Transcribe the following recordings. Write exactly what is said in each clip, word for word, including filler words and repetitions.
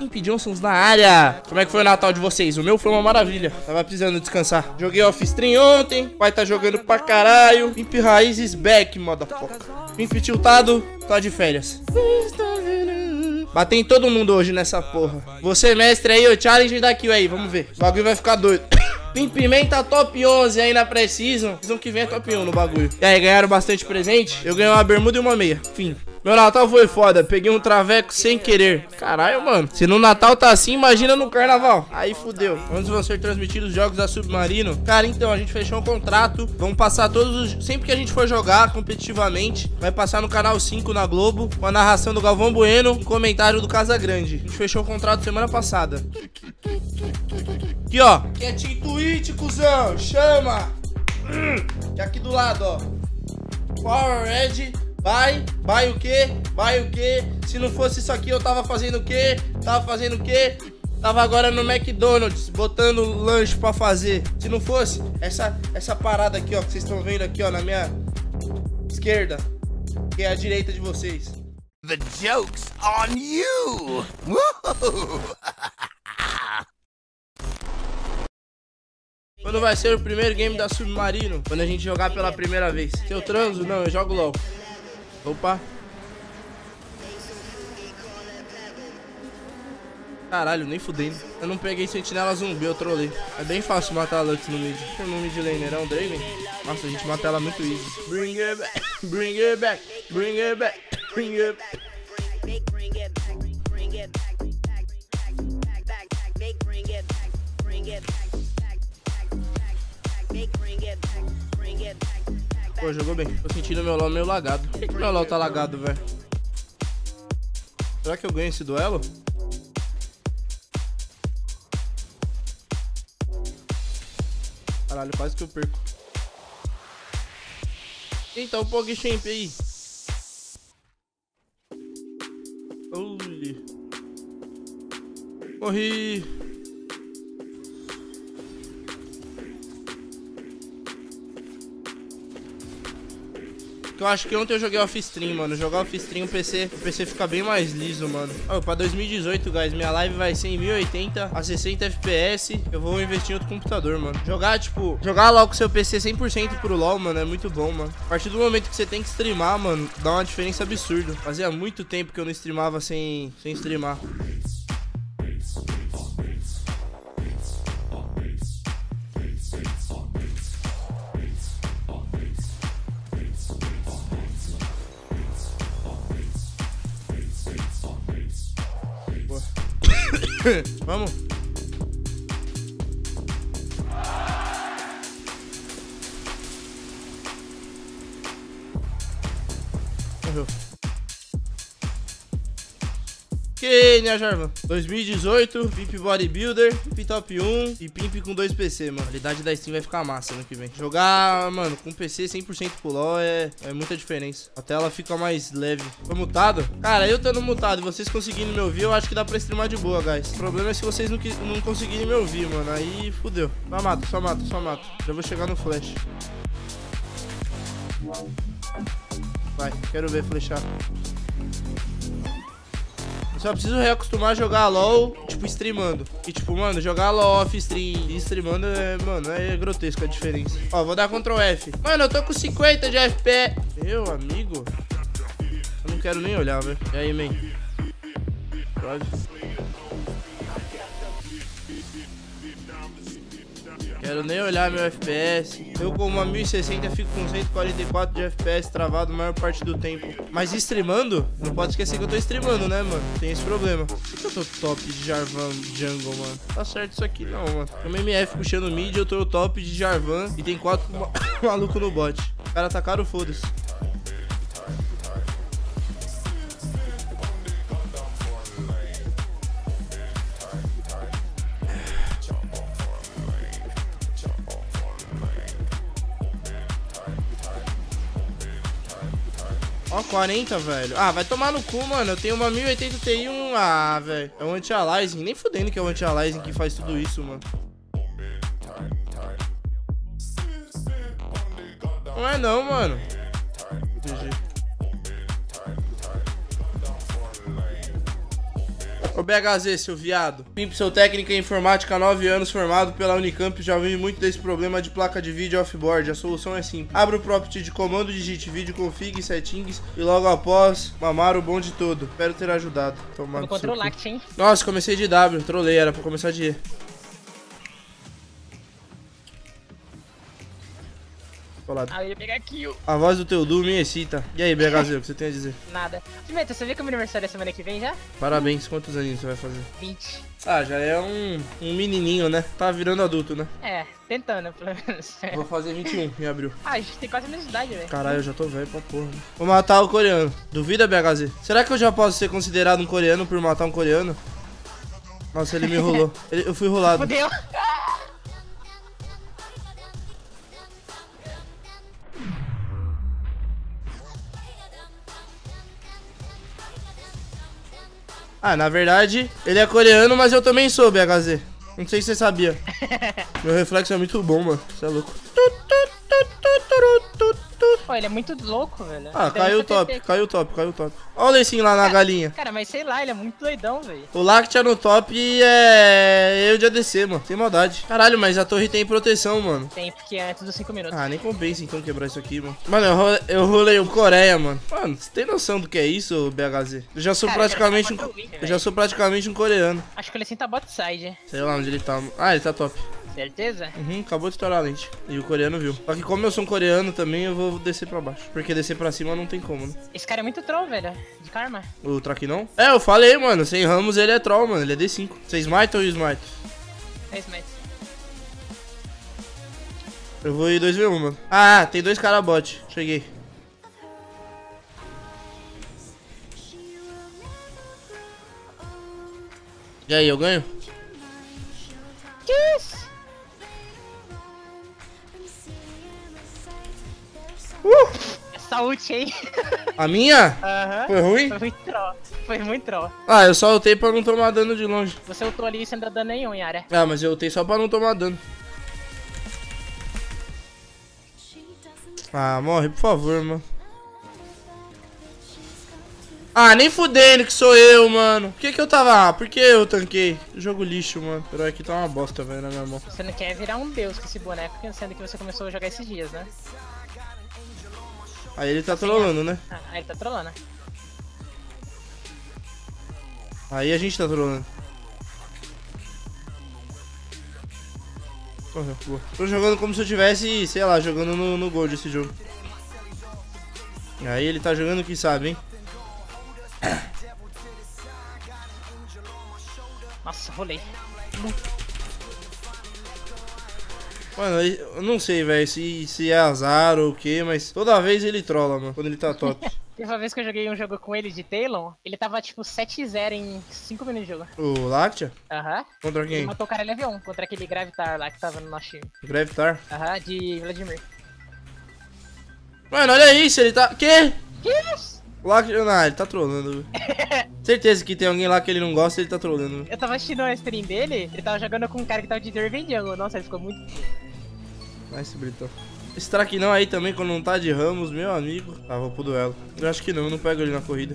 Imp Johnsons na área. Como é que foi o Natal de vocês? O meu foi uma maravilha. Tava precisando descansar. Joguei off-stream ontem. O pai tá jogando pra caralho. Imp Raízes back, motherfucker. Imp tiltado, tá de férias. Batei em todo mundo hoje nessa porra. Você, mestre aí, o challenge da kill aí. Vamos ver. O bagulho vai ficar doido. Pimpimenta top onze aí na pré-season. Season que vem é top um no bagulho. E aí, ganharam bastante presente? Eu ganhei uma bermuda e uma meia. Fim. Meu Natal foi foda, peguei um traveco sem querer. Caralho, mano, se no Natal tá assim, imagina no Carnaval. Aí fudeu. Onde vão ser transmitidos os jogos da Submarino? Cara, então, a gente fechou um contrato. Vamos passar todos os... Sempre que a gente for jogar competitivamente, vai passar no Canal cinco na Globo, com a narração do Galvão Bueno e comentário do Casagrande. A gente fechou o contrato semana passada. Aqui, ó. Que é Team Twitch, cuzão. Chama. Hum. Que é aqui do lado, ó. Power Red. Vai, vai o quê? Vai o quê? Se não fosse isso aqui, eu tava fazendo o quê? Tava fazendo o quê? Tava agora no McDonald's, botando lanche pra fazer. Se não fosse essa, essa parada aqui, ó, que vocês estão vendo aqui, ó, na minha esquerda, que é a direita de vocês. The joke's on you! Quando vai ser o primeiro game da Submarino? Quando a gente jogar pela primeira vez. Se eu transo, não, eu jogo LOL. Opa. Caralho, nem fudendo. Eu não peguei sentinela zumbi, eu trolei. É bem fácil matar a Lux no mid. No mid laner é um Draven. Nossa, a gente mata ela muito easy. Bring it back, bring it back, bring it back, bring it back. Pô, jogou bem. Tô sentindo meu LoL meio lagado. Por que, que meu LoL tá lagado, velho? Será que eu ganho esse duelo? Caralho, quase que eu perco. Eita, o PogChamp aí. Ui. Morri. Eu acho que ontem eu joguei off-stream, mano. Jogar off-stream, o P C, o P C fica bem mais liso, mano. Oh, pra dois mil e dezoito, guys, minha live vai ser em mil e oitenta a sessenta F P S. Eu vou investir em outro computador, mano. Jogar, tipo, jogar LOL com seu P C cem por cento pro LOL, mano, é muito bom, mano. A partir do momento que você tem que streamar, mano, dá uma diferença absurda. Fazia muito tempo que eu não streamava sem, sem streamar. Vamos. Morreu. Que, né, Jarvan? dois mil e dezoito, Pimp Bodybuilder, Pimp Top um e Pimp com dois P C, mano. A qualidade da Steam vai ficar massa ano que vem. Jogar, mano, com P C cem por cento pro LoL é, é muita diferença. A tela fica mais leve. Tô mutado? Cara, eu estando mutado e vocês conseguindo me ouvir, eu acho que dá pra streamar de boa, guys. O problema é se vocês não, não conseguirem me ouvir, mano. Aí fudeu. Só mato, só mato, só mato. Já vou chegar no flash. Vai, quero ver flechar. Só preciso reacostumar a jogar LOL, tipo, streamando. E tipo, mano, jogar LOL off-stream e streamando, é, mano, é grotesco a diferença. Ó, vou dar control F. Mano, eu tô com cinquenta de F P S. Meu amigo. Eu não quero nem olhar, velho. E aí, man? Pode. Quero nem olhar meu F P S. Eu com uma mil e sessenta fico com cento e quarenta e quatro de F P S travado a maior parte do tempo. Mas streamando, não pode esquecer que eu tô streamando, né, mano? Tem esse problema. Por que eu tô top de Jarvan Jungle, mano? Tá certo isso aqui não, mano. Tem um M F puxando mid, eu tô top de Jarvan e tem quatro malucos no bot. O cara tá caro, foda-se. Ó, quarenta, velho. Ah, vai tomar no cu, mano. Eu tenho uma mil e oitenta Ti um. Ah, velho. É um anti-aliasing. Nem fudendo que é o anti-aliasing que faz tudo isso, mano. Não é não, mano. G G. Ô B H Z, seu viado. Pimp, seu técnico em informática há nove anos, formado pela Unicamp, já vi muito desse problema de placa de vídeo offboard. A solução é simples. Abra o property de comando, digite vídeo, config, settings e logo após, mamar o bonde todo. Espero ter ajudado. Tomado Encontrou o Lact, hein? Nossa, comecei de W, trolei, era pra começar de E. Ah, eu ia pegar kill. A voz do teu Du me excita. E aí, B H Z, o que você tem a dizer? Nada. Pimenta, você viu que é meu aniversário é semana que vem já? Parabéns, quantos aninhos você vai fazer? vinte. Ah, já é um, um menininho, né? Tá virando adulto, né? É, tentando, pelo menos. Vou fazer vinte e um em abril. Ah, a gente tem quase a mesma idade, velho. Caralho, eu já tô velho pra porra. Né? Vou matar o coreano. Duvida, B H Z? Será que eu já posso ser considerado um coreano por matar um coreano? Nossa, ele me rolou. Ele, eu fui rolado. Fudeu. Ah, na verdade, ele é coreano, mas eu também sou, B H Z. Não sei se você sabia. Meu reflexo é muito bom, mano. Você é louco. Pô, ele é muito louco, velho. Ah, caiu o top, caiu o top, caiu o top. Olha o Leicinho lá na galinha. Cara, mas sei lá, ele é muito doidão, velho. O Lactia no top é eu de A D C, mano. Sem maldade. Caralho, mas a torre tem proteção, mano. Tem, porque é antes dos cinco minutos. Ah, nem compensa então quebrar isso aqui, mano. Mano, eu rolei, eu rolei o Coreia, mano. Mano, você tem noção do que é isso, B H Z? Eu já sou Cara, praticamente um... win, Eu já sou praticamente um coreano. Acho que ele sim tá bot side. Sei lá onde ele tá. Ah, ele tá top. Certeza? Uhum, acabou de estourar a lente. E o coreano viu. Só que como eu sou um coreano também, eu vou descer pra baixo. Porque descer pra cima não tem como, né? Esse cara é muito troll, velho. De karma. O Traquinão? É, eu falei, mano. Sem Ramos ele é troll, mano. Ele é D cinco. Você smite ou smite? É smite. Eu vou ir dois v um, mano. Ah, tem dois cara bot. Cheguei. E aí, eu ganho? Que isso? Uh! Essa ult aí. A minha? Aham. Foi ruim? Foi muito troll. Foi muito troll. Ah, eu só ultei pra não tomar dano de longe. Você ultou ali sem dar dano nenhum em área. Ah, mas eu ultei só pra não tomar dano. Ah, morre, por favor, mano. Ah, nem fudendo que sou eu, mano. Por que que eu tava... Ah, por que eu tanquei? Jogo lixo, mano. Pero aqui tá uma bosta, velho, na minha mão. Você não quer virar um deus com esse boneco, pensando que você começou a jogar esses dias, né? Aí ele tá trolando, né? Ah, aí ele tá trollando. Aí a gente tá trolando. Correu, boa. Tô jogando como se eu tivesse, sei lá, jogando no, no Gold esse jogo. Aí ele tá jogando que sabe, hein? Nossa, rolei. Mano, eu não sei, velho, se, se é azar ou o que, mas toda vez ele trola, mano, quando ele tá top. Teve uma vez que eu joguei um jogo com ele de Talon, ele tava tipo sete a zero em cinco minutos de jogo. O Lactia? Aham. Contra Ele quem? matou o cara level um, contra aquele Gravitar lá que tava no nosso time. Gravitar? Aham, de Vladimir. Mano, olha isso, ele tá... Que? Que isso? O Lactia... Não, ele tá trolando. Certeza que tem alguém lá que ele não gosta e ele tá trolando. Eu tava assistindo a stream dele, ele tava jogando com um cara que tava de Derven Jungle. Nossa, ele ficou muito... Nice, Britão. Esse Traquinão aí também, quando não tá de Ramos, meu amigo. Ah, vou pro duelo. Eu acho que não, eu não pego ele na corrida.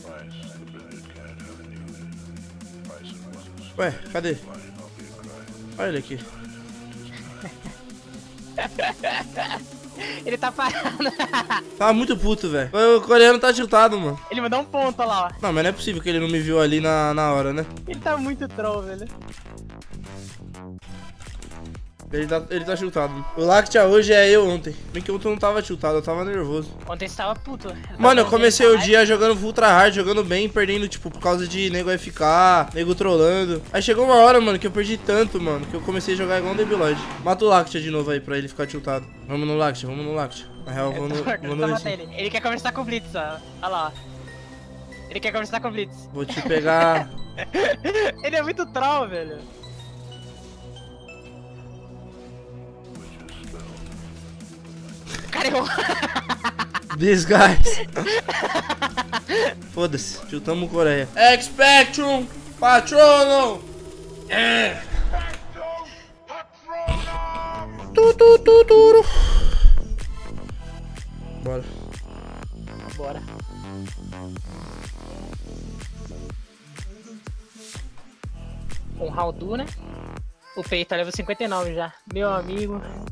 Ué, cadê? Olha ele aqui. Ele tá parado. Tá muito puto, velho. O coreano tá tiltado, mano. Ele mandou um ponto lá, ó. Não, mas não é possível que ele não me viu ali na, na hora, né? Ele tá muito troll, velho. Ele tá, ele tá tiltado. O Lactia hoje é eu ontem. Bem que ontem eu não tava tiltado, eu tava nervoso. Ontem você tava puto. Eu Mano, eu tava comecei vendo o dia jogando ultra hard, jogando bem, perdendo, tipo, por causa de nego F K, nego trolando. Aí chegou uma hora, mano, que eu perdi tanto, mano, que eu comecei a jogar igual um debilóide. Mata o Lactia de novo aí, pra ele ficar tiltado. Vamos no Lactia, vamos no Lactia. Na real, Eu vamos tô no, marcando vamos pra no matar Lee Sin. ele. Ele quer conversar com o Blitz, ó. Olha lá, ó. Ele quer conversar com o Blitz. Vou te pegar... Ele é muito troll, velho. Cara, eu... These guys. Foda-se, chutamos Coreia. Expectrum Patrono. É. Tu, tu, tu, tu. Bora. Bora. com o Haldu, né? O Peito level cinquenta e nove já. Meu amigo,